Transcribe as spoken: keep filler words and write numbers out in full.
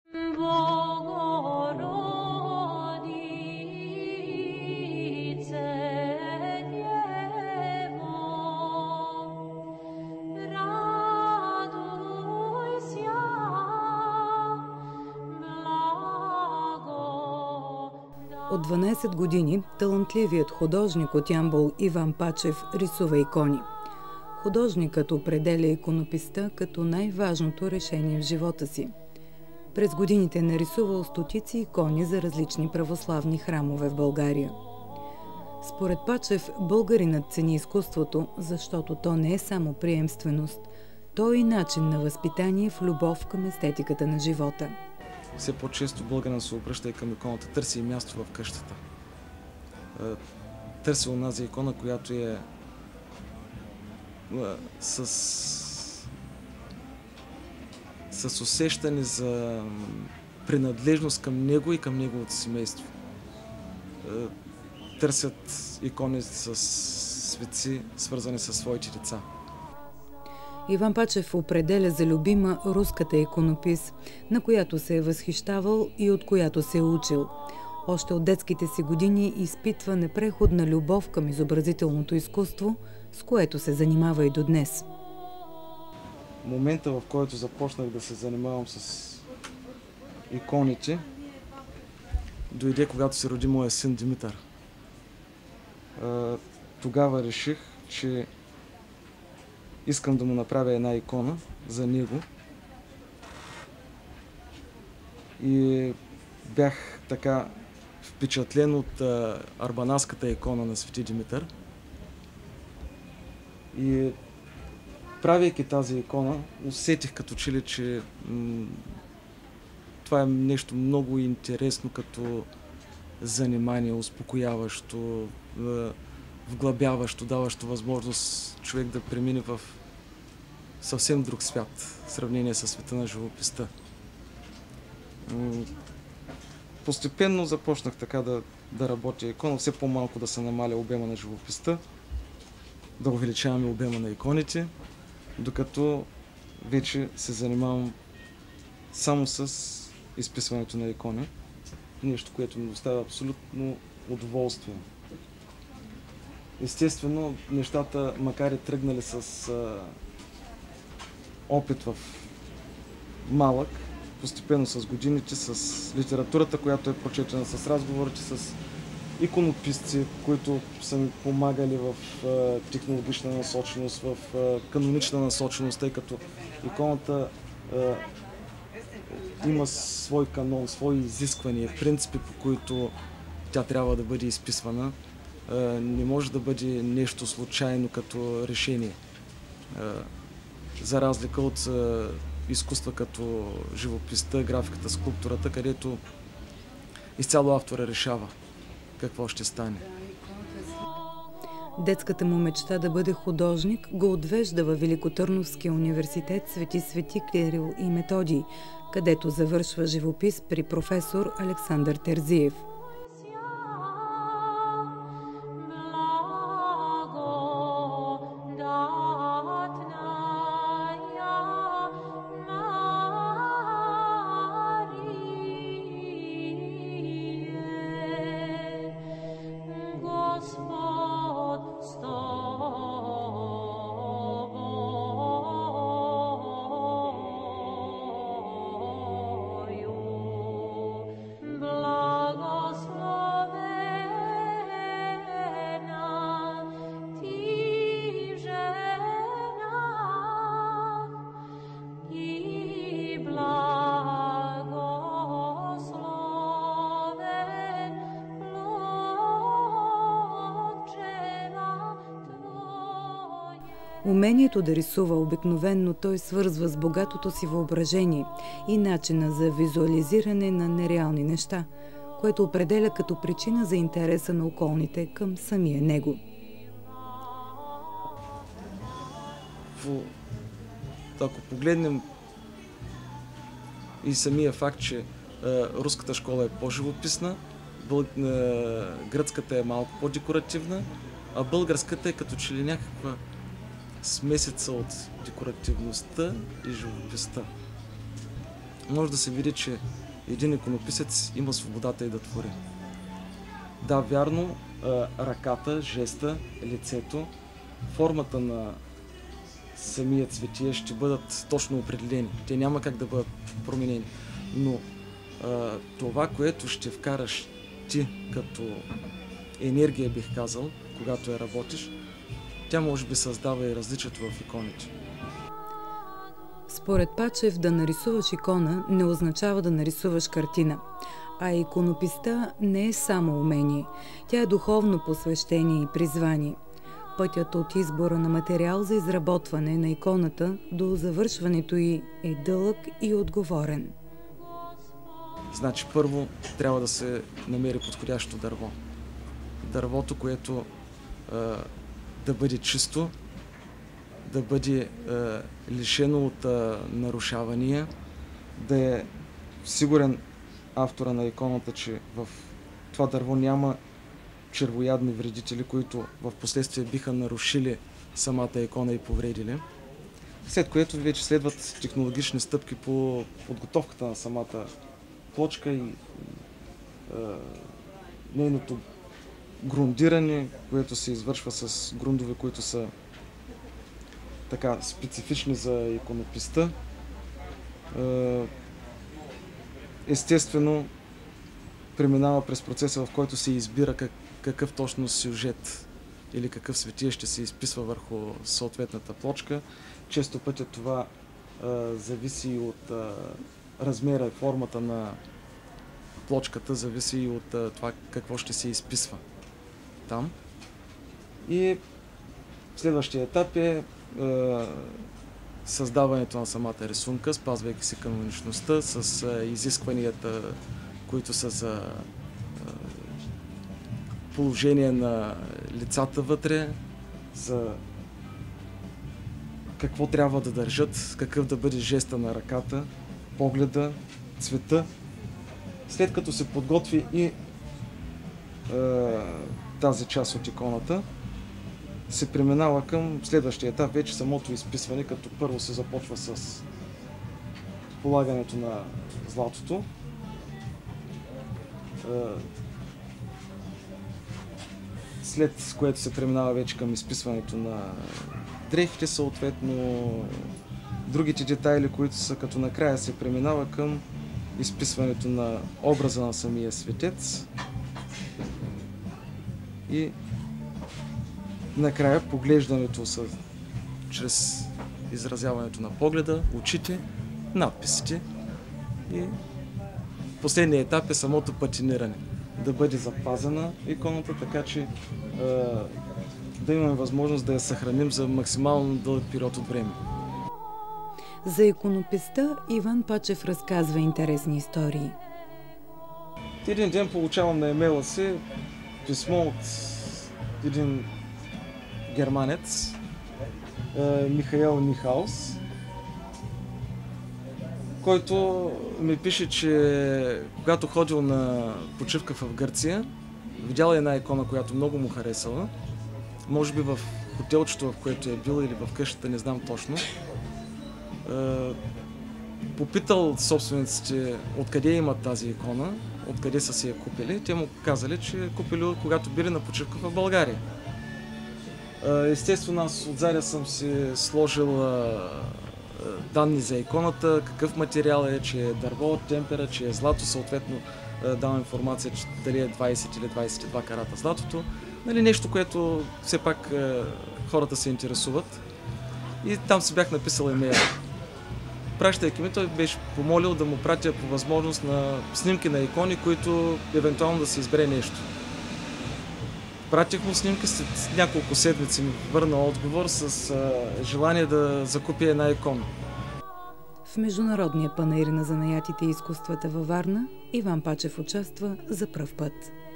От дванадесет години талантливият художник от Ямбол Иван Пачев рисува икони. Художникът определя иконописта като най-важното решение в живота си. През годините нарисувал стотици икони за различни православни храмове в България. Според Пачев, българинът цени изкуството, защото то не е само приемственост, то е и начин на възпитание в любов към естетиката на живота. Все по-често българин се обръща и към иконата, търси и място в къщата. Търси онази икона, която е с, с усещане за принадлежност към него и към неговото семейство. Търсят икони с светци, свързани със своите деца. Иван Пачев определя за любима руската иконопис, на която се е възхищавал и от която се е учил. Още от детските си години изпитва непреходна любов към изобразителното изкуство, с което се занимава и до днес. Момента, в който започнах да се занимавам с иконите, дойде когато се роди моя син Димитър. Тогава реших, че искам да му направя една икона за него. И бях така впечатлен от а, арбанаската икона на Свети Димитър. И правейки тази икона, усетих като че ли, че това е нещо много интересно като занимание, успокояващо, вглъбяващо, даващо възможност човек да премине в съвсем друг свят, в сравнение с света на живописта. Постепенно започнах така да, да работя икона, все по-малко да се намаля обема на живописта, да увеличаваме обема на иконите, докато вече се занимавам само с изписването на икони. Нещо, което ми доставя абсолютно удоволствие. Естествено, нещата, макар и тръгнали с а, опит в малък, постепенно с годините, с литературата, която е прочетена, с разговорите с иконописци, които са ми помагали в а, технологична насоченост, в а, канонична насоченост, тъй като иконата а, има свой канон, свои изисквания, принципи, по които тя трябва да бъде изписвана. Не може да бъде нещо случайно като решение. За разлика от изкуства като живописта, графиката, скулптурата, където изцяло автора решава какво ще стане. Детската му мечта да бъде художник го отвежда във Великотърновския университет Свети Свети Кирил и Методий, където завършва живопис при професор Александър Терзиев. Умението да рисува обикновенно той свързва с богатото си въображение и начина за визуализиране на нереални неща, което определя като причина за интереса на околните към самия него. Ако погледнем и самия факт, че а, руската школа е по-живописна, бъл... а, гръцката е малко по-декоративна, а българската е като че ли някаква смесица от декоративността и живописта. може да се види, че един иконописец има свободата и да твори. Да, вярно, ръката, жеста, лицето, формата на самия цветие ще бъдат точно определени. Те няма как да бъдат променени. Но а, това, което ще вкараш ти като енергия, бих казал, когато я работиш, тя може би създава и различието в иконите. Според Пачев, да нарисуваш икона не означава да нарисуваш картина. А иконописта не е само умение. Тя е духовно посвещение и призвание. Пътят от избора на материал за изработване на иконата до завършването й е дълъг и отговорен. Значи първо трябва да се намери подходящо дърво. Дървото, което е, да бъде чисто, да бъде е, лишено от е, нарушавания, да е сигурен автора на иконата, че в това дърво няма червоядни вредители, които в последствие биха нарушили самата икона и повредили. След което вече следват технологични стъпки по подготовката на самата плочка и, и е, нейното грундиране, което се извършва с грундове, които са така специфични за иконописта. Е, естествено, преминава през процеса, в който се избира как, какъв точно сюжет или какъв светие ще се изписва върху съответната плочка. Често пъти това а, зависи и от а, размера и формата на плочката, зависи и от а, това какво ще се изписва там. И следващия етап е а, създаването на самата рисунка, спазвайки се каноничността, с а, изискванията, които са за а, положение на лицата вътре, за какво трябва да държат, какъв да бъде жеста на ръката, погледа, цвета. След като се подготви и е, тази част от иконата, се преминава към следващия етап, вече самото изписване, като първо се започва с полагането на златото. Е, след което се преминава вече към изписването на дрехите, съответно другите детайли, които са като накрая се преминава към изписването на образа на самия светец и накрая поглеждането с, чрез изразяването на погледа, очите, надписите и последният етап е самото патиниране. Да бъде запазена иконата, така че е, да имаме възможност да я съхраним за максимално дълъг период от време. За иконописта Иван Пачев разказва интересни истории. Един ден получавам на имейла си писмо от един германец, е, Михаел Нихаус, който ми пише, че когато ходил на почивка в Гърция, видял една икона, която много му харесала. Може би в хотелчето, в което е бил, или в къщата, не знам точно. Попитал собствениците откъде имат тази икона, откъде са си я купили. Те му казали, че купили, когато били на почивка в България. Естествено, аз отзади съм си сложил данни за иконата, какъв материал е, че е дърво, темпера, че е злато, съответно давам информация, че дали е двайсет или двайсет и два карата златото. Нали, нещо, което все пак е, хората се интересуват. И там си бях написал имейла. Пращайки ми, той беше помолил да му пратя по възможност на снимки на икони, които евентуално да се избере нещо. Пратих му снимки, след няколко седмици ми върна отговор с а, желание да закупя една икона. В Международния панаир на занаятите и изкуствата във Варна Иван Пачев участва за пръв път.